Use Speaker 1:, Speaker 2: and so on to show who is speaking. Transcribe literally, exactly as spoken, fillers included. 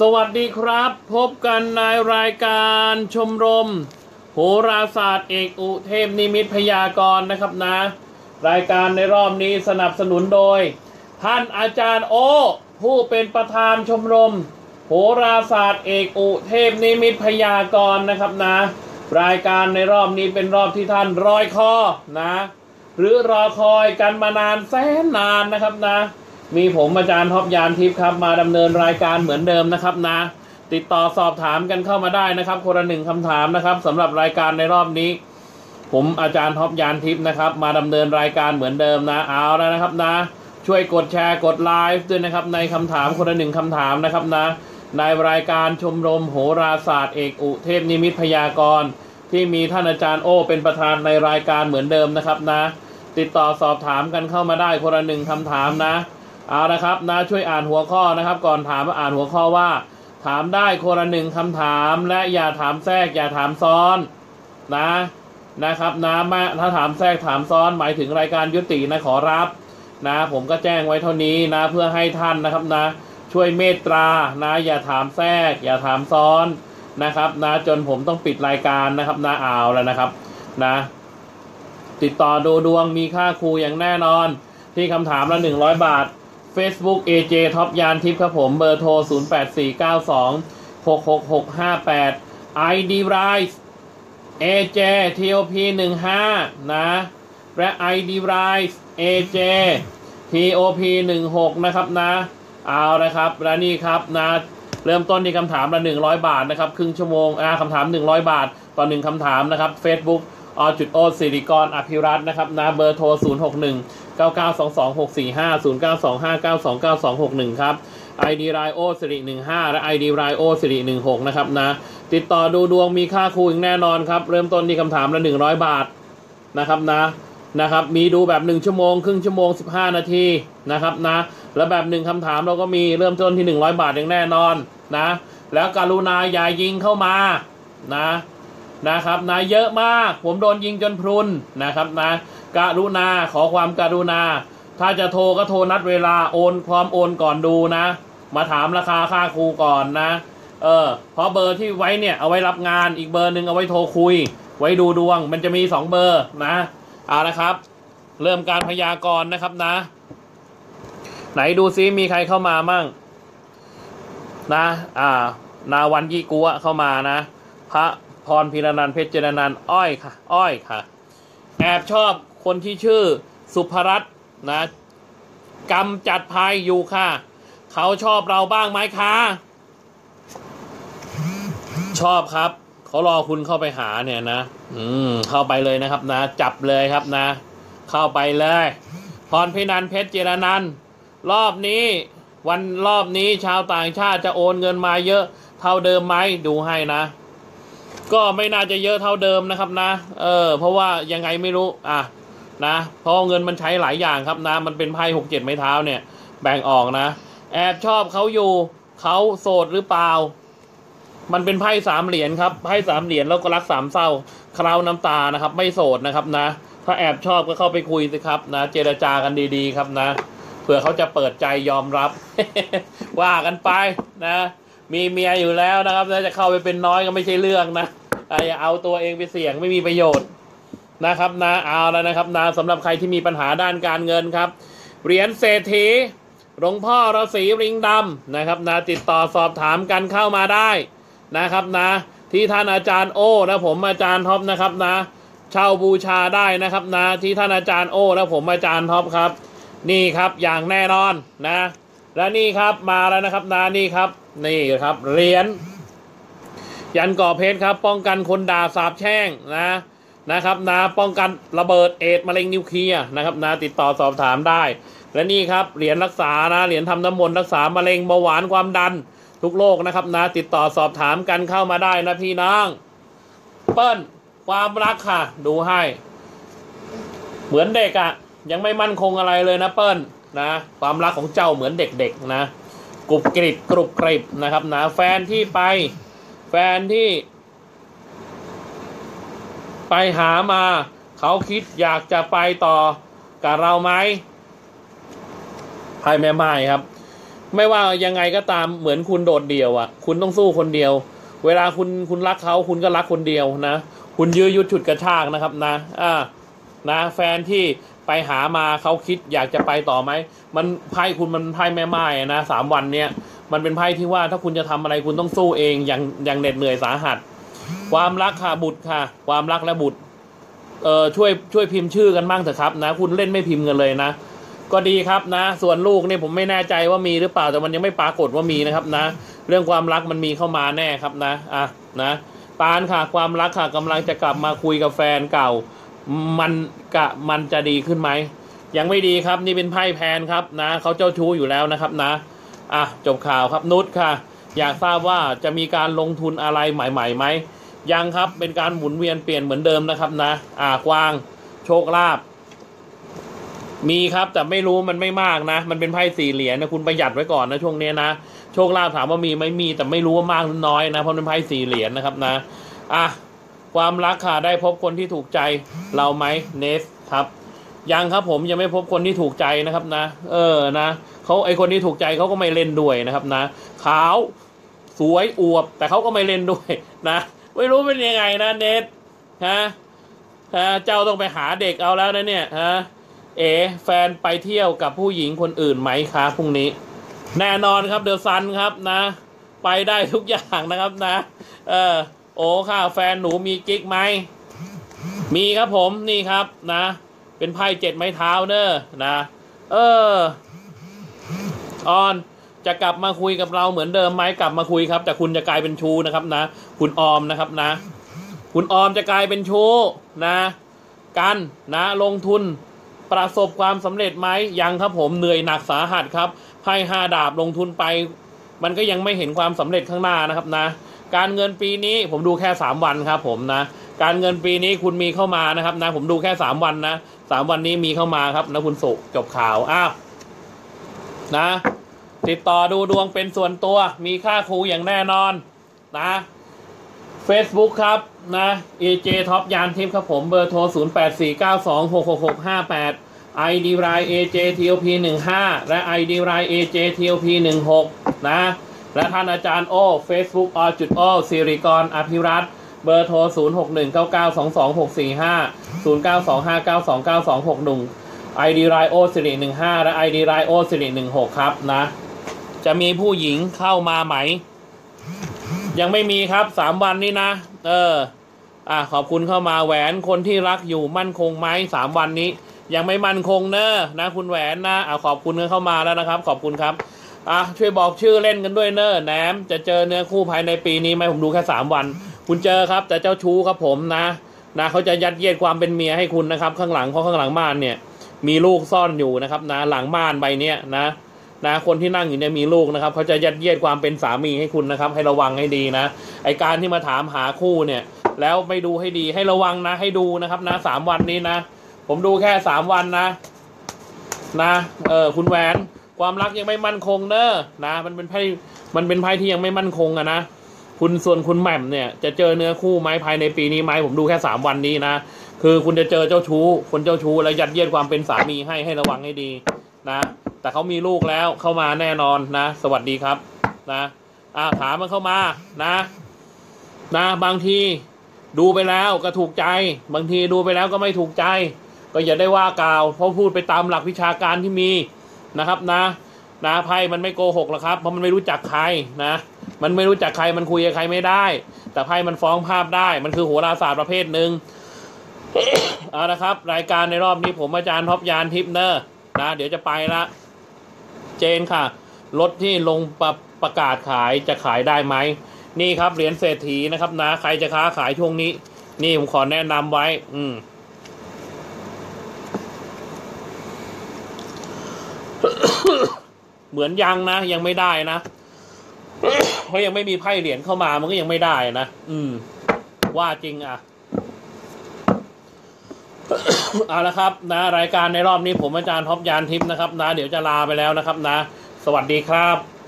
Speaker 1: สวัสดีครับพบกันในรายการชมรมโหราศาสตร์เอกอุเทพนิมิตพยากรณ์นะครับนะรายการในรอบนี้สนับสนุนโดยท่านอาจารย์โอผู้เป็นประธานชมรมโหราศาสตร์เอกอุเทพนิมิตพยากรณ์นะครับนะรายการในรอบนี้เป็นรอบที่ท่านรอยคอนะหรือรอคอยกันมานานแสนนานนะครับนะมีผมอาจารย์ท็อปยานทิพย์ครับมาดำเนินรายการเหมือนเดิมนะครับนะติดต่อสอบถามกันเข้ามาได้นะครับคนละหนึ่งคำถามนะครับสำหรับรายการในรอบนี้ผมอาจารย์ท็อปยานทิพย์นะครับมาดำเนินรายการเหมือนเดิมนะเอาแล้วนะครับนะช่วยกดแชร์กดไลฟ์ด้วยนะครับในคำถามคนละหนึ่งคำถามนะครับนะในรายการชมรมโหราศาสตร์เอกอุเทพนิมิตพยากรณ์ที่มีท่านอาจารย์โอเป็นประธานในรายการเหมือนเดิมนะครับนะติดต่อสอบถามกันเข้ามาได้คนละหนึ่งคำถามนะเอาละครับนะช่วยอ่านหัวข้อนะครับก่อนถามอ่านหัวข้อว่าถามได้คนละหนึ่งคำถามและอย่าถามแทรกอย่าถามซ้อนนะนะครับนะมาถ้าถามแทรกถามซ้อนหมายถึงรายการยุตินะขอรับนะผมก็แจ้งไว้เท่านี้นะเพื่อให้ท่านนะครับนะช่วยเมตตานะอย่าถามแทรกอย่าถามซ้อนนะครับนะจนผมต้องปิดรายการนะครับนะเอาแล้วนะครับนะติดต่อดูดวงมีค่าครูอย่างแน่นอนที่คำถามละหนึ่งร้อยบาทFacebook เอ เจ ท็อปยานทิพย์ครับผมเบอร์โทรศูนย์ แปด สี่ เก้า สอง หก หก หก ห้า แปด ไอ ดี Rise เอ เจ ที โอ พี หนึ่ง ห้า นะและ ไอ ดี Rise เอ เจ ที โอ พี หนึ่ง หก นะครับนะเอานะครับและนี่ครับนะเริ่มต้นที่คำถามละหนึ่งร้อยบาทนะครับครึ่งชั่วโมงอ่าคำถามหนึ่งร้อยบาทต่อหนึ่งคำถามนะครับ Facebook อจุดโอสิริกรอภิรัตน์นะครับนะเบอร์โทรศูนย์ หก หนึ่ง เก้า เก้า สอง สอง หก สี่ ห้า ศูนย์ เก้า สอง ห้า เก้า สอง เก้า สอง หก หนึ่งครับ ไอ ดี ไรโอสิริหนึ่งห้าและ ไอ ดี ไรโอสิริหนึ่งหกนะครับนะติดต่อดูดวงมีค่าครูอีกแน่นอนครับเริ่มต้นที่คำถามละหนึ่งร้อยบาทนะครับนะนะครับมีดูแบบหนึ่งชั่วโมงครึ่งชั่วโมงสิบห้านาทีนะครับนะแล้วแบบหนึ่งคำถามเราก็มีเริ่มต้นที่หนึ่งร้อยบาทอย่างแน่นอนนะแล้วกรุณาอย่ายิงเข้ามานะนะครับนะเยอะมากผมโดนยิงจนพรุนนะครับนะกรุณาขอความกรุณาถ้าจะโทรก็โทรนัดเวลาโอนพร้อมโอนก่อนดูนะมาถามราคาค่าครูก่อนนะเออเพราะเบอร์ที่ไว้เนี่ยเอาไว้รับงานอีกเบอร์หนึ่งเอาไว้โทรคุยไว้ดูดวงมันจะมีสองเบอร์นะเอาละครับเริ่มการพยากรณ์นะครับนะไหนดูซิมีใครเข้ามามั่งนะอ่านาวันยี่กัวเข้ามานะพระพรพิรนันท์เพชรเจรนันท์อ้อยค่ะอ้อยค่ะแอบชอบคนที่ชื่อสุภรัตน์นะกำจัดภัยอยู่ค่ะเขาชอบเราบ้างไหมคะชอบครับเขารอคุณเข้าไปหาเนี่ยนะอืมเข้าไปเลยนะครับนะจับเลยครับนะเข้าไปเลยพรพิรนันท์เพชรเจรนันท์รอบนี้วันรอบนี้ชาวต่างชาติจะโอนเงินมาเยอะเท่าเดิมไหมดูให้นะก็ไม่น่าจะเยอะเท่าเดิมนะครับนะเออเพราะว่ายังไงไม่รู้อ่ะนะเพราะเงินมันใช้หลายอย่างครับนะมันเป็นไพ่หกเจ็ดไม้เท้าเนี่ยแบ่งออกนะแอบชอบเขาอยู่เขาโสดหรือเปล่ามันเป็นไพ่สามเหรียญครับไพ่สามเหรียญแล้วก็รักสามเศร้าคราวน้ำตานะครับไม่โสดนะครับนะถ้าแอบชอบก็เข้าไปคุยสิครับนะเจรจากันดีๆครับนะเผื่อเขาจะเปิดใจยอมรับ ว่ากันไปนะมีเมียอยู่แล้วนะครับแล้วจะเข้าไปเป็นน้อยก็ไม่ใช่เรื่องนะอย่าเอาตัวเองไปเสี่ยงไม่มีประโยชน์นะครับนะเอาแล้วนะครับนะสำหรับใครที่มีปัญหาด้านการเงินครับเหรียญเศรษฐีหลวงพ่อฤาษีริงดำนะครับนะติดต่อสอบถามกันเข้ามาได้นะครับนะที่ท่านอาจารย์โอ้และผมอาจารย์ท็อปนะครับนะเช่าบูชาได้นะครับนะที่ท่านอาจารย์โอ้และผมอาจารย์ท็อปครับนี่ครับอย่างแน่นอนนะและนี่ครับมาแล้วนะครับนะนี่ครับนี่ครับเหรียญยันก่อเพชรครับป้องกันคนด่าสาปแช่งนะนะครับนะป้องกันระเบิดเอดส์มะเร็งนิวเคลียร์นะครับนะติดต่อสอบถามได้และนี่ครับเหรียญรักษานะเหรียญทำน้ำมนต์รักษามะเร็งเบาหวานความดันทุกโรคนะครับนะติดต่อสอบถามกันเข้ามาได้นะพี่น้องเปิ้ลความรักค่ะดูให้เหมือนเด็กอะยังไม่มั่นคงอะไรเลยนะเปิ้ลนะความรักของเจ้าเหมือนเด็กๆนะกรุบกริบกรุบกริบนะครับนะแฟนที่ไปแฟนที่ไปหามาเขาคิดอยากจะไปต่อกับเราไหมไพ่แม่ไม้ครับไม่ว่ายังไงก็ตามเหมือนคุณโดดเดี่ยวอ่ะคุณต้องสู้คนเดียวเวลาคุณคุณรักเขาคุณก็รักคนเดียวนะคุณยื้อยุดฉุดกระชากนะครับนะอ่านะแฟนที่ไปหามาเขาคิดอยากจะไปต่อไหมมันไพ่คุณมันไพ่แม่ไม้นะสามวันเนี้ยมันเป็นไพ่ที่ว่าถ้าคุณจะทำอะไรคุณต้องสู้เองอย่างอย่างเหน็ดเหนื่อยสาหัสความรักค่ะบุตรค่ะความรักและบุตรเอ่อช่วยช่วยพิมพ์ชื่อกันบ้างเถอะครับนะคุณเล่นไม่พิมพ์กันเลยนะก็ดีครับนะส่วนลูกเนี่ยผมไม่แน่ใจว่ามีหรือเปล่าแต่มันยังไม่ปรากฏว่ามีนะครับนะเรื่องความรักมันมีเข้ามาแน่ครับนะอ่ะนะปานค่ะความรักค่ะกำลังจะกลับมาคุยกับแฟนเก่ามันกะมันจะดีขึ้นไหมยังไม่ดีครับนี่เป็นไพ่แพนครับนะเขาเจ้าชู้อยู่แล้วนะครับนะอ่ะจบข่าวครับนุชค่ะอยากทราบว่าจะมีการลงทุนอะไรใหม่ๆไหมยังครับเป็นการหมุนเวียนเปลี่ยนเหมือนเดิมนะครับนะอ่ากวางโชคลาภมีครับแต่ไม่รู้มันไม่มากนะมันเป็นไพ่สี่เหรียญนะคุณประหยัดไว้ก่อนนะช่วงนี้นะโชคลาภถามว่ามีไหมมีแต่ไม่รู้ว่ามากหรือน้อยนะเพราะเป็นไพ่สี่เหรียญนะครับนะอ่ะความรักค่ะได้พบคนที่ถูกใจเราไหมเนสครับยังครับผมยังไม่พบคนที่ถูกใจนะครับนะเออนะเขาไอคนที่ถูกใจเขาก็ไม่เล่นด้วยนะครับนะขาวสวยอวบแต่เขาก็ไม่เล่นด้วยนะไม่รู้เป็นยังไงนะเนสฮะฮะเจ้าต้องไปหาเด็กเอาแล้วนะเนี่ยฮะเอ๋แฟนไปเที่ยวกับผู้หญิงคนอื่นไหมคะพรุ่งนี้แน่นอนครับเดอะซันครับนะไปได้ทุกอย่างนะครับนะเออโอ้ค่ะแฟนหนูมีกิ๊กไหมมีครับผมนี่ครับนะเป็นไพ่เจ็ดไม้เท้าเนอะนะเออออนจะกลับมาคุยกับเราเหมือนเดิมไหมกลับมาคุยครับแต่คุณจะกลายเป็นชู้นะครับนะคุณออมนะครับนะคุณออมจะกลายเป็นชู้นะกันนะลงทุนประสบความสำเร็จไหมยังครับผมเหนื่อยหนักสาหัสครับไพ่ห้าดาบลงทุนไปมันก็ยังไม่เห็นความสำเร็จข้างหน้านะครับนะการเงินปีนี้ผมดูแค่สามวันครับผมนะการเงินปีนี้คุณมีเข้ามานะครับนะผมดูแค่สามวันนะสามวันนี้มีเข้ามาครับนะคุณสุจบข่าวอ้าวนะติดต่อดูดวงเป็นส่วนตัวมีค่าครูอย่างแน่นอนนะ Facebook ครับนะ เอ เจ ท็อปยานทิพย์ครับผมเบอร์โทรศูนย์ แปด สี่ เก้า สอง หก หก หก ห้า แปด ไอ ดี ไลน์ เอ เจ ที โอ พี หนึ่งห้า และ ไอ ดี ไลน์ เอ เจ ที โอ พี หนึ่งหก นะและท่านอาจารย์โอ Facebook อจุดโอสิริกรอภิรัตน์เบอร์โทรศูนย์ หก หนึ่ง เก้า เก้า สอง สอง หก สี่ ห้า ศูนย์ เก้า สอง ห้า เก้า สอง เก้า สอง หก หนึ่ง ไอ ดี ไลน์ โอสิริหนึ่งห้า และ ไอ ดี ไลน์ โอสิริหนึ่งหกครับนะจะมีผู้หญิงเข้ามาไหมยังไม่มีครับสามวันนี้นะเอออ่ะขอบคุณเข้ามาแหวนคนที่รักอยู่มั่นคงไหมสามวันนี้ยังไม่มั่นคงเนอะนะคุณแหวนนะอ่ะขอบคุณกันเข้ามาแล้วนะครับขอบคุณครับอ่ะช่วยบอกชื่อเล่นกันด้วยเนอะแหนมจะเจอเนื้อคู่ภายในปีนี้ไหมผมดูแค่สามวันคุณเจอครับแต่เจ้าชู้ครับผมนะนะเขาจะยัดเยียดความเป็นเมียให้คุณนะครับข้างหลังเพราะข้างหลังบ้านเนี่ยมีลูกซ่อนอยู่นะครับนะหลังบ้านใบเนี้ยนะนะคนที่นั่งอยู่เนี่ยมีลูกนะครับเขาจะยัดเยียดความเป็นสามีให้คุณนะครับให้ระวังให้ดีนะไอการที่มาถามหาคู่เนี่ยแล้วไม่ดูให้ดีให้ระวังนะให้ดูนะครับนะสามวันนี้นะผมดูแค่สามวันนะนะเออคุณแหวนความรักยังไม่มั่นคงเนอะนะมันเป็นไพ่มันเป็นไพ่ที่ยังไม่มั่นคงอะนะคุณส่วนคุณแหม่มเนี่ยจะเจอเนื้อคู่ไหมภายในปีนี้ไหมผมดูแค่สามวันนี้นะคือคุณจะเจอเจ้าชู้คนเจ้าชู้แล้วยัดเยียดความเป็นสามีให้ให้ระวังให้ดีนะแต่เขามีลูกแล้วเข้ามาแน่นอนนะสวัสดีครับนะอ่าถามมันเข้ามานะนะบางทีดูไปแล้วก็ถูกใจบางทีดูไปแล้วก็ไม่ถูกใจก็อย่าได้ว่ากล่าวเพราะพูดไปตามหลักวิชาการที่มีนะครับนะนะไพ่มันไม่โกหกหรอกครับเพราะมันไม่รู้จักใครนะมันไม่รู้จักใครมันคุยกับใครไม่ได้แต่ไพ่มันฟ้องภาพได้มันคือโหราศาสตร์ประเภทหนึ่ง เอาละครับรายการในรอบนี้ผมอาจารย์ท็อปยานทิพย์เนอร์นะเดี๋ยวจะไปละเจนค่ะรถที่ลงประประกาศขายจะขายได้ไหมนี่ครับเหรียญเศรษฐีนะครับนะใครจะค้าขายช่วงนี้นี่ผมขอแนะนำไว้อืม เหมือนยังนะยังไม่ได้นะ เพราะยังไม่มีไพ่เหรียญเข้ามามันก็ยังไม่ได้นะอืมว่าจริงอ่ะ เอาละครับนะรายการในรอบนี้ผมอาจารย์ท็อปยานทิพย์นะครับนะเดี๋ยวจะลาไปแล้วนะครับนะสวัสดีครับ